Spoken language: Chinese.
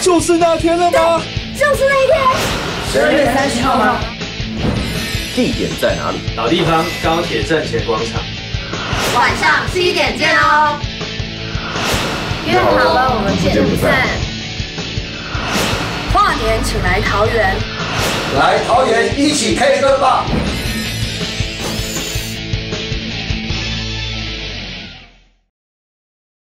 就是那天了吗？ 就是那一天。 12月30号吗？ 地点在哪里？ 老地方高铁站前广场。 晚上7点见哦。约好了，我们见不散。跨年请来桃园， 来桃园一起 K 歌吧！